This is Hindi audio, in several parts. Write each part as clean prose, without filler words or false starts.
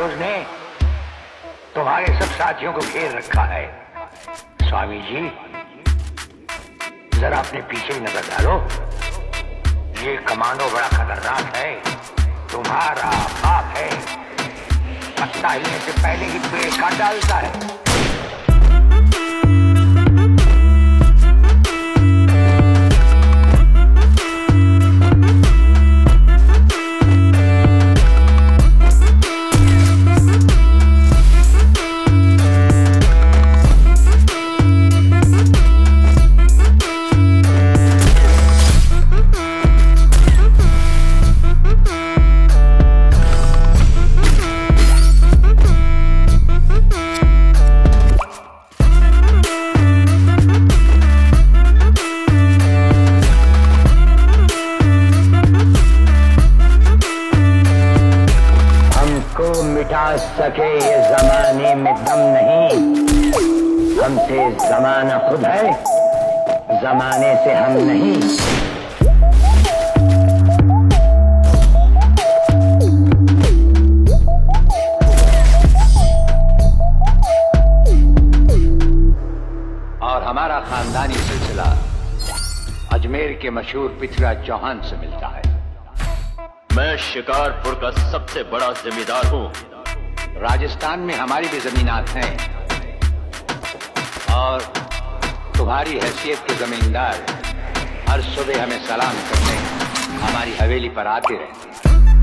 कमांडोज ने तुम्हारे सब साथियों को घेर रखा है। स्वामी जी, जरा अपने पीछे नजर डालो। ये कमांडो बड़ा खतरनाक है। तुम्हारा बाप है, पत्ता हिलने से पहले ही पेड़ काट डालता है। सके ये जमाने में दम नहीं, हमसे जमाना खुद है, जमाने से हम नहीं। और हमारा खानदानी सिलसिला अजमेर के मशहूर पृथ्वीराज चौहान से मिलता है। मैं शिकारपुर का सबसे बड़ा जमींदार हूँ। राजस्थान में हमारी भी जमीनात हैं और तुम्हारी हैसियत के जमींदार हर सुबह हमें सलाम करने हमारी हवेली पर आते रहते हैं।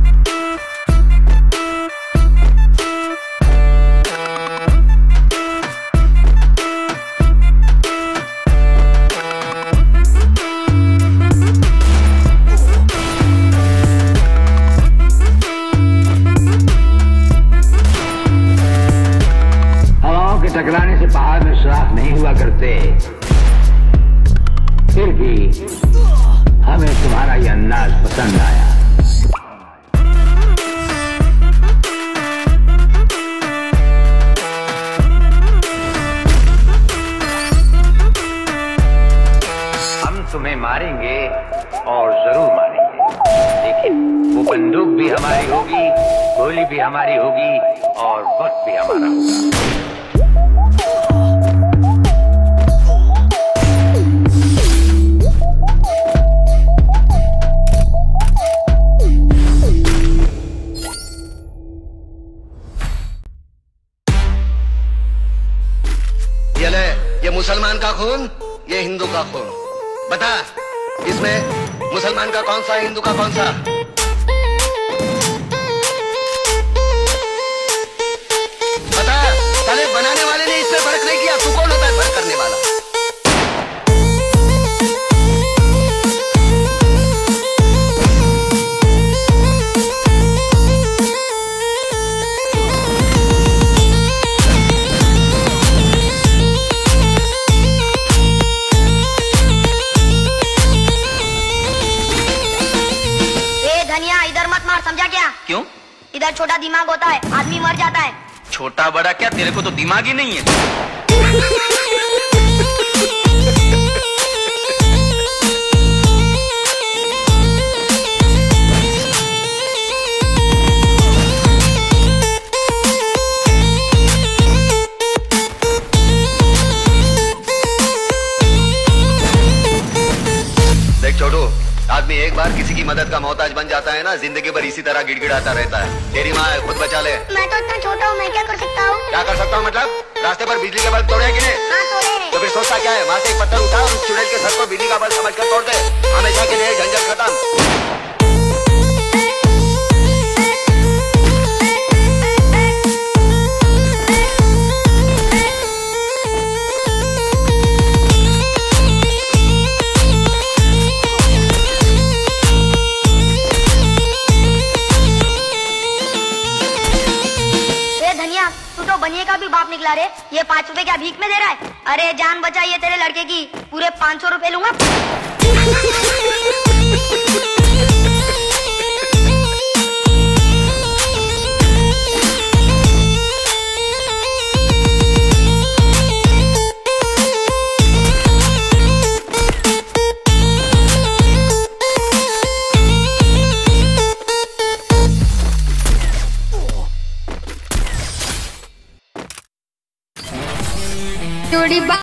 टकराने से पहाड़ में सुराख नहीं हुआ करते, फिर भी हमें तुम्हारा यह अंदाज पसंद आया। हम तुम्हें मारेंगे और जरूर मारेंगे, लेकिन वो बंदूक भी हमारी होगी, गोली भी हमारी होगी और वक्त भी हमारा होगा। ये मुसलमान का खून, ये हिंदू का खून। बता, इसमें मुसलमान का कौन सा, हिंदू का कौन सा? बता, साले बनाने वाले ने इसमें फर्क नहीं किया। तू कौन होता है फर्क करने वाला? क्यों? इधर छोटा दिमाग होता है, आदमी मर जाता है। छोटा बड़ा क्या, तेरे को तो दिमाग ही नहीं है। देख छोटू, आदमी एक बार किसी की मदद का मोहताज बन जाता है ना, जिंदगी भर इसी तरह गिड़गिड़ाता रहता है। तेरी माँ है, खुद बचा ले। मैं तो इतना छोटा हूँ, मैं क्या कर सकता हूँ? क्या कर सकता हूँ मतलब? रास्ते पर बिजली के बल्ब तोड़े कि नहीं? हाँ, तोड़े हैं। तो फिर सोचता क्या है? वहाँ से एक पत्थर उठा और उस चुड़ैल के सर को बिजली का बल्ब समझकर तोड़ दे। हमेशा के लिए झंझट खत्म। बनिए का भी बाप निकला रे। ये 5 रुपए क्या भीख में दे रहा है? अरे जान बचाइए तेरे लड़के की, पूरे 500 रुपए लूंगा। जोड़ी